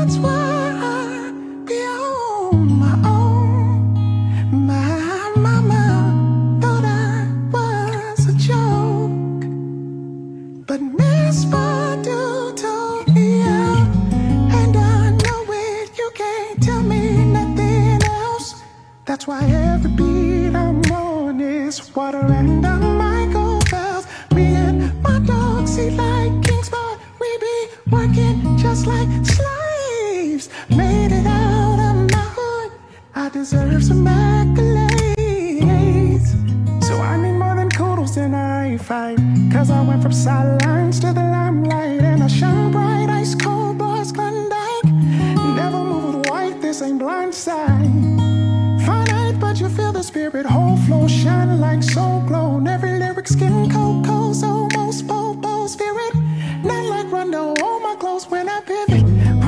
That's why I be on my own. My mama thought I was a joke, but Miss Badu told me out, and I know it. You can't tell me nothing else. That's why every beat I'm on is water and I might go bells. Me and my dog see like kings, but we be working just like slaves. Made it out of my hood, I deserve some accolades. So I need more than kudos in a fight, cause I went from sidelines to the limelight, and I shine bright, ice cold boys Klondike. Never move with white, this ain't blindside. Finite, but you feel the spirit, whole flow shining like soul glow. Every lyric skin cold, almost bobo spirit. Not like Rondo, all my clothes when I pivot.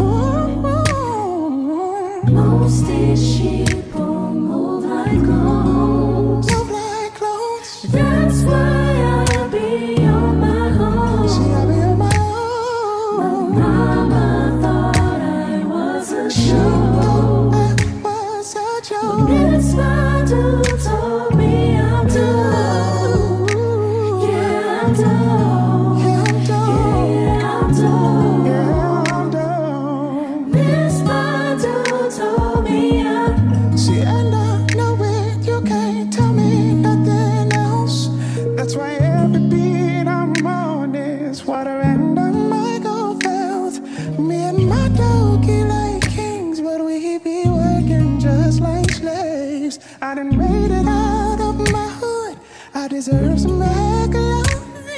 Most these sheeple move like clothes. Move like clothes. That's why I be on my own. See, I be on my own. Mama thought I was a She joke. thought I was a joke. Miss Badu told me I'm done. Yeah, I'm done. Yeah, I'm done. Yeah, I'm done. Yeah, I'm done. Miss Badu told me I'm. See, and I know it, you can't tell me nothing else. That's why every beat I'm on is water and I might go felt. Me and my doggy like kings, but we be working just like slaves. I done made it out of my hood, I deserve some accolades.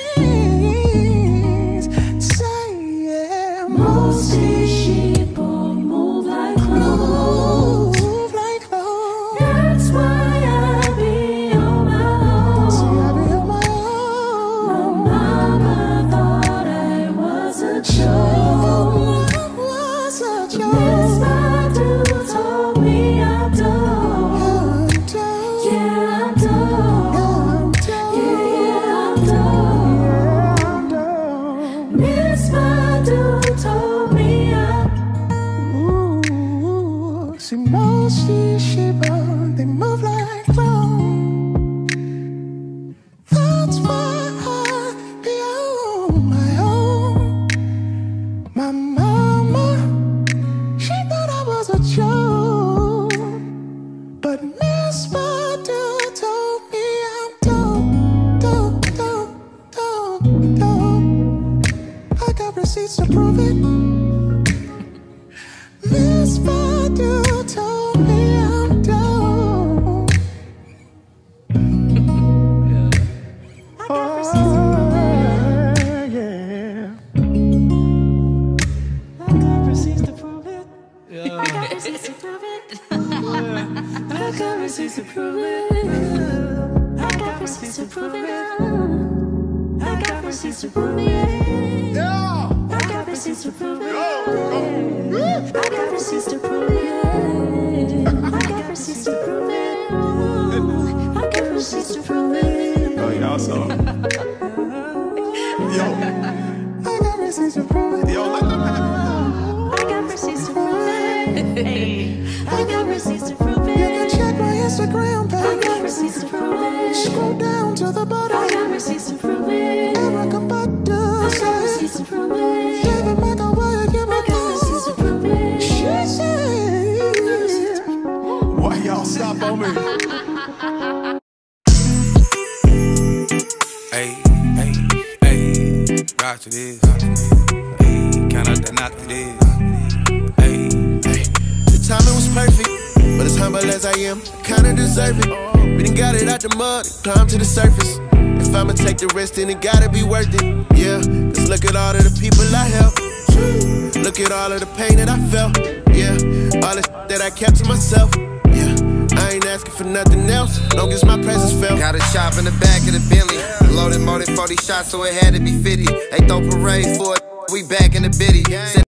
Say yeah, Most these sheeple move like clothes. move like clothes. That's why I be on my See, I own. be on my own. Mama thought I was a joke. I was a Miss joke. Badu told me I'm done. I'm done. Yeah, I'm done. I'm done. Yeah, I'm done. Yeah, I'm done. Miss Badu told me I'm. Ooh, see, most these sheep, they move like clowns. That's why I be on my own. My mama, she thought I was a joke, but Miss Badu told me I'm dope. I got receipts to prove it. Miss Badu told me I'm dope. I got receipts to prove it. Yeah. I got receipts to prove it. I got receipts to prove it. I got receipts to prove it. I got receipts to prove it. I got receipts to prove it. I got receipts to prove it. I got receipts to prove it. I got receipts to prove it. I got receipts to prove it. Oh, y'all saw. Yo, I got receipts to prove it. yo, let them have I got receipts to prove it. I got receipts to prove You can it. check my Instagram I got page. receipts to prove it. Scroll down to the I bottom. got receipts to prove it. Erica I Badu got said, receipts to prove it. David McAvoy, give me I got receipts to prove it. She said, it. Why y'all stop on me? Hey, hey, hey, rock to this. Hey, count out that knock to this. Hey, hey. The timing was perfect, but as humble as I am, I kinda deserve it. We done got it out the mud and climbed to the surface. If I'ma take the risk, then it gotta be worth it. Yeah, cause look at all of the people I helped. Look at all of the pain that I felt. Yeah, all the that I kept to myself. Yeah, I ain't asking for nothing else, long as my presence felt. Got a shop in the back of the Bentley. Loaded more than 40 shots, so it had to be 50. They throw parade for it, we back in the biddy.